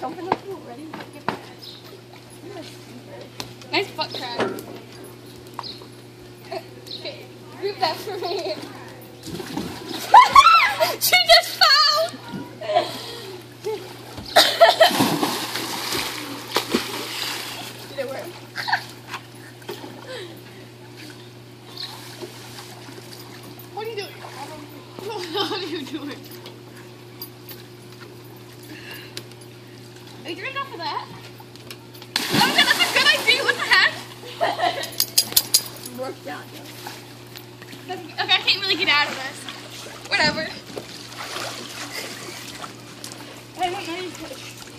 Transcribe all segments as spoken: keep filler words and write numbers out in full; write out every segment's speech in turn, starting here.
jump in the pool. Ready? Get back. Nice butt crack. Okay, group that for me. She just fell! Did it work? What are you doing? What are you doing? Are you doing enough for that? Oh my god, that's a good idea! What the heck? Worked out. Okay, I can't really get out of this. Whatever. I don't know you push.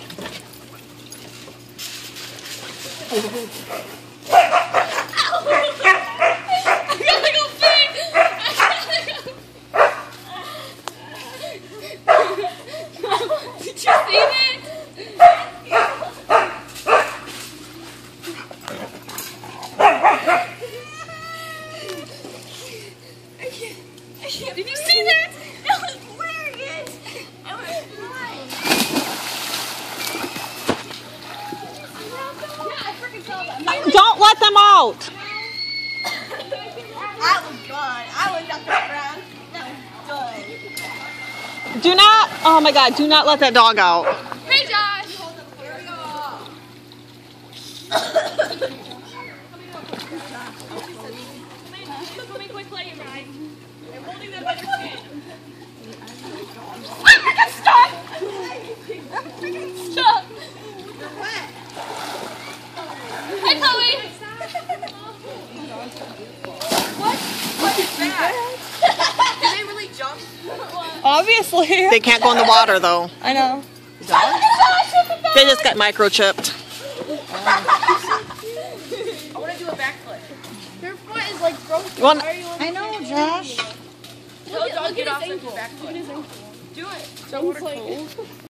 I gotta go feed! Did you see that? Did you see that? That was hilarious! That was fun! Yeah, I freaking saw that. Don't let them out! That was good. I was up the ground. That was good. Do not, oh my god, do not let that dog out. Hey, Josh! Here we go. Let me quick play, right? I'm holding that by your skin. I got stuck! I'm freaking stuck! You're wet. Hi, Chloe! What? What is that? Did they really jump? Obviously. They can't go in the water though. I know. They just got microchipped. I want to do a backflip. Your foot is like broken. You want, I know, Josh. Tell the dog get off and backflip. Do it. So cold.